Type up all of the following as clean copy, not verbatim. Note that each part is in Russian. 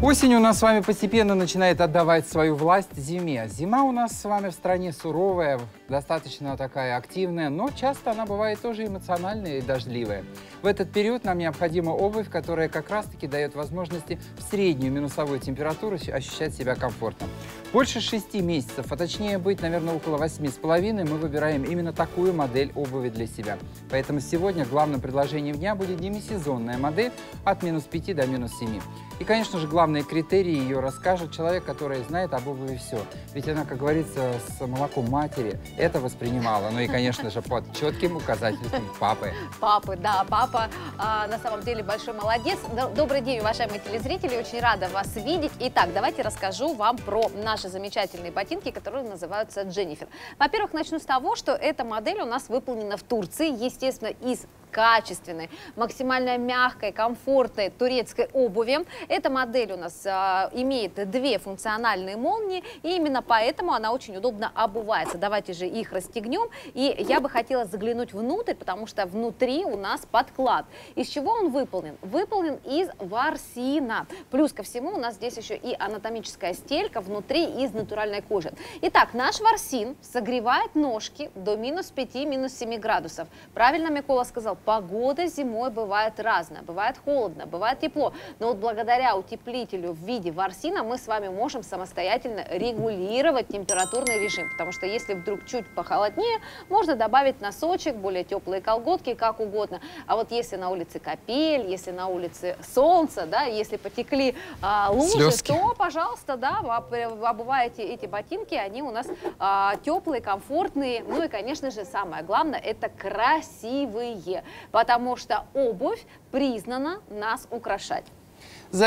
Осень у нас с вами постепенно начинает отдавать свою власть зиме. Зима у нас с вами в стране суровая, достаточно такая активная, но часто она бывает тоже эмоциональная и дождливая. В этот период нам необходима обувь, которая как раз-таки дает возможности в среднюю минусовую температуру ощущать себя комфортно. Больше 6 месяцев, а точнее быть, наверное, около 8,5, мы выбираем именно такую модель обуви для себя. Поэтому сегодня главным предложением дня будет демисезонная модель от -5 до -7. И, конечно же, главные критерии ее расскажет человек, который знает об обуви все. Ведь она, как говорится, с молоком матери это воспринимала. Ну и, конечно же, под четким указательством папы. Папы, да, папа на самом деле большой молодец. Добрый день, уважаемые телезрители, очень рада вас видеть. Итак, давайте расскажу вам про наши замечательные ботинки, которые называются Дженнифер. Во-первых, начну с того, что эта модель у нас выполнена в Турции, естественно, из качественной, максимально мягкой, комфортной турецкой обуви. Эта модель у нас имеет 2 функциональные молнии, и именно поэтому она очень удобно обувается. Давайте же их расстегнем, и я бы хотела заглянуть внутрь, потому что внутри у нас подклад. Из чего он выполнен? Выполнен из ворсина. Плюс ко всему у нас здесь еще и анатомическая стелька внутри из натуральной кожи. Итак, наш ворсин согревает ножки до -5, -7 градусов. Правильно Микола сказал, погода зимой бывает разная, бывает холодно, бывает тепло, но вот благодаря утеплителю в виде ворсина мы с вами можем самостоятельно регулировать температурный режим, потому что если вдруг чуть похолоднее, можно добавить носочек, более теплые колготки, как угодно. А вот если на улице капель, если на улице солнце, да, если потекли лужи, слезки, то, пожалуйста, да, вы обуваете эти ботинки, они у нас теплые, комфортные, ну и, конечно же, самое главное, это красивые. Потому что обувь признана нас украшать. За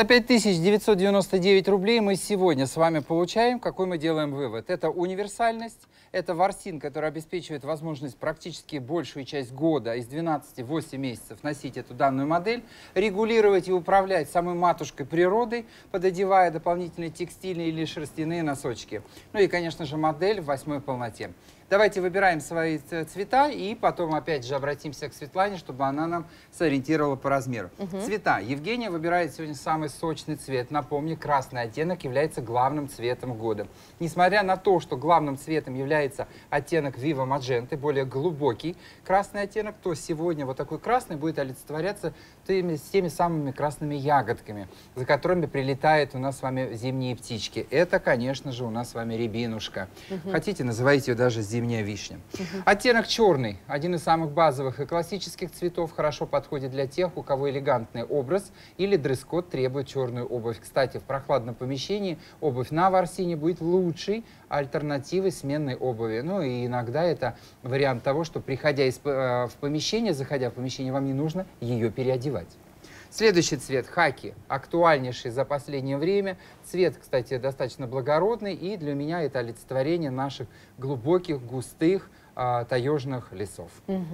5999 рублей мы сегодня с вами получаем, какой мы делаем вывод. Это универсальность, это ворсин, который обеспечивает возможность практически большую часть года, из 12 в 8 месяцев носить эту данную модель, регулировать и управлять самой матушкой природой, пододевая дополнительные текстильные или шерстяные носочки. Ну и, конечно же, модель в 8-й полноте. Давайте выбираем свои цвета и потом опять же обратимся к Светлане, чтобы она нам сориентировала по размеру. Цвета. Евгения выбирает сегодня самый сочный цвет. Напомню, красный оттенок является главным цветом года. Несмотря на то, что главным цветом является оттенок Viva Magenta, более глубокий красный оттенок, то сегодня вот такой красный будет олицетворяться с теми самыми красными ягодками, за которыми прилетают у нас с вами зимние птички. Это, конечно же, у нас с вами рябинушка. Хотите, называйте ее даже зимняя вишня. Оттенок черный, один из самых базовых и классических цветов, хорошо подходит для тех, у кого элегантный образ или дресс-код требует черную обувь. Кстати, в прохладном помещении обувь на ворсине будет лучшей альтернативой сменной обуви. Ну и иногда это вариант того, что приходя в помещение, заходя в помещение, вам не нужно ее переодевать. Следующий цвет хаки, актуальнейший за последнее время. Цвет, кстати, достаточно благородный, и для меня это олицетворение наших глубоких, густых, таежных лесов.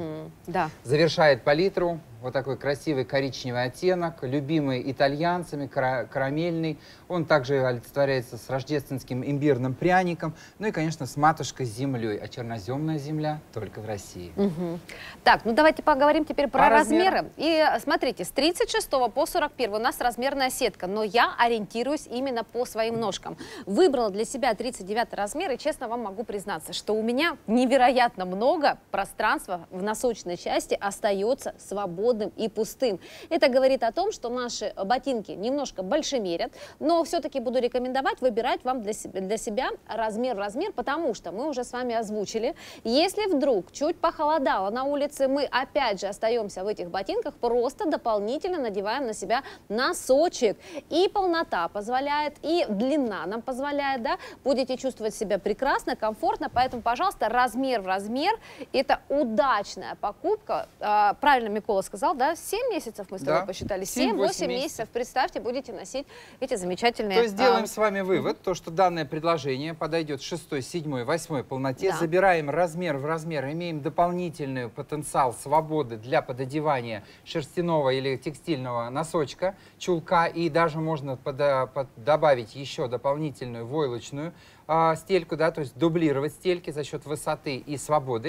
Да. Завершает палитру вот такой красивый коричневый оттенок, любимый итальянцами, карамельный. Он также олицетворяется с рождественским имбирным пряником, ну и, конечно, с матушкой землей. А черноземная земля только в России. Так, ну давайте поговорим теперь про размеры. И смотрите, с 36 по 41 у нас размерная сетка, но я ориентируюсь именно по своим ножкам. Выбрала для себя 39 размер, и честно вам могу признаться, что у меня невероятно много пространства в носочной части остается свободным и пустым. Это говорит о том, что наши ботинки немножко большемерят, но все-таки буду рекомендовать выбирать вам для себя размер в размер, потому что мы уже с вами озвучили, если вдруг чуть похолодало на улице, мы опять же остаемся в этих ботинках, просто дополнительно надеваем на себя носочек. И полнота позволяет, и длина нам позволяет, да, будете чувствовать себя прекрасно, комфортно, поэтому, пожалуйста, размер в размер. Это удачная покупка. Правильно Микола сказал, да? 7 месяцев мы с тобой посчитали. 7-8 месяцев. Представьте, будете носить эти замечательные... То есть делаем с вами вывод, то, что данное предложение подойдет 6, 7, 8 полноте. Да. Забираем размер в размер, имеем дополнительный потенциал свободы для пододевания шерстяного или текстильного носочка, чулка, и даже можно добавить еще дополнительную войлочную стельку, да, то есть дублировать стельки за счет высоты и свободы.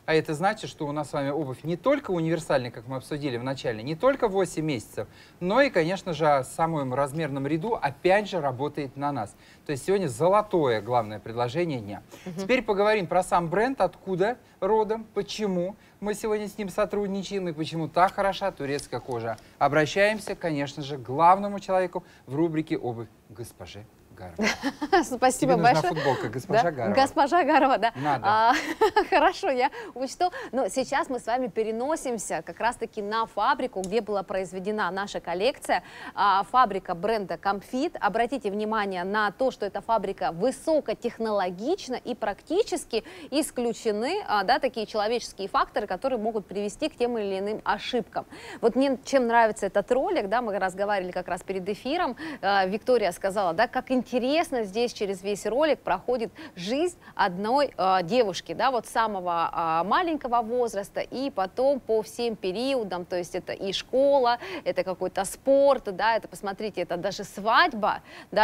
А это значит, что у нас с вами обувь не только универсальная, как мы обсудили в начале, не только 8 месяцев, но и, конечно же, в самом размерном ряду опять же работает на нас. То есть сегодня золотое главное предложение дня. Теперь поговорим про сам бренд, откуда родом, почему мы сегодня с ним сотрудничаем и почему так хороша турецкая кожа. Обращаемся, конечно же, к главному человеку в рубрике «Обувь» госпоже Гарова. Спасибо Тебе большое. нужна футболка, госпожа Гарова. Госпожа Гарова, да. Надо. Хорошо, я учту. Но сейчас мы с вами переносимся как раз-таки на фабрику, где была произведена наша коллекция. Фабрика бренда Comfit. Обратите внимание на то, что эта фабрика высокотехнологична и практически исключены такие человеческие факторы, которые могут привести к тем или иным ошибкам. Вот мне чем нравится этот ролик, да, мы разговаривали как раз перед эфиром, Виктория сказала, да, как интересно здесь через весь ролик проходит жизнь одной девушки, да, вот с самого маленького возраста и потом по всем периодам, то есть это и школа, это какой-то спорт, да, это, посмотрите, это даже свадьба,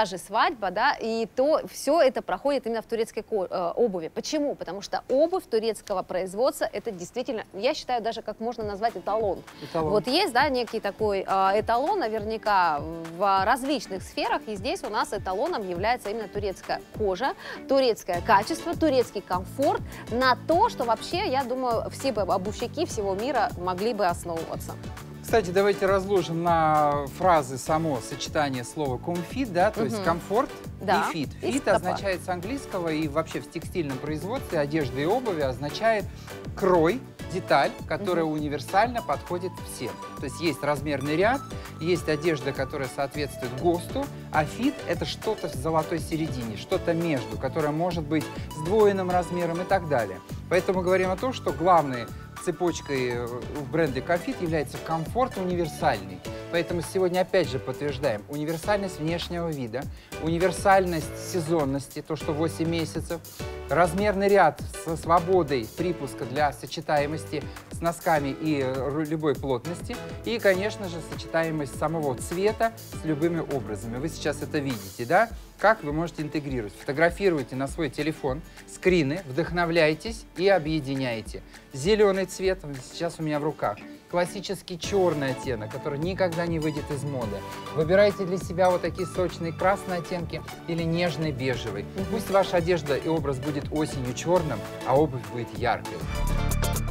да, и то все это проходит именно в турецкой обуви. Почему? Потому что обувь турецкого производства, это действительно, я считаю, даже как можно назвать эталон. Вот есть, да, некий такой эталон, наверняка в различных сферах, и здесь у нас эталоном является именно турецкая кожа, турецкое качество, турецкий комфорт, на то, что вообще, я думаю, все бы обувщики всего мира могли бы основываться. Кстати, давайте разложим на фразы само сочетание слова comfit, да, то есть комфорт и fit. Fit означает с английского и вообще в текстильном производстве одежды и обуви означает крой, деталь, которая универсально подходит всем. То есть есть размерный ряд, есть одежда, которая соответствует ГОСТу, а фит – это что-то в золотой середине, что-то между, которое может быть сдвоенным размером и так далее. Поэтому говорим о том, что главной цепочкой в бренде Comfit является комфорт универсальный. Поэтому сегодня опять же подтверждаем универсальность внешнего вида, универсальность сезонности, то, что 8 месяцев, размерный ряд со свободой припуска для сочетаемости с носками и любой плотности, и, конечно же, сочетаемость самого цвета с любыми образами. Вы сейчас это видите, да? Как вы можете интегрировать? Фотографируйте на свой телефон скрины, вдохновляйтесь и объединяйте. Зеленый цвет сейчас у меня в руках. Классический черный оттенок, который никогда не выйдет из моды. Выбирайте для себя вот такие сочные красные оттенки или нежный бежевый. Пусть ваша одежда и образ будет осенью черным, а обувь будет яркой.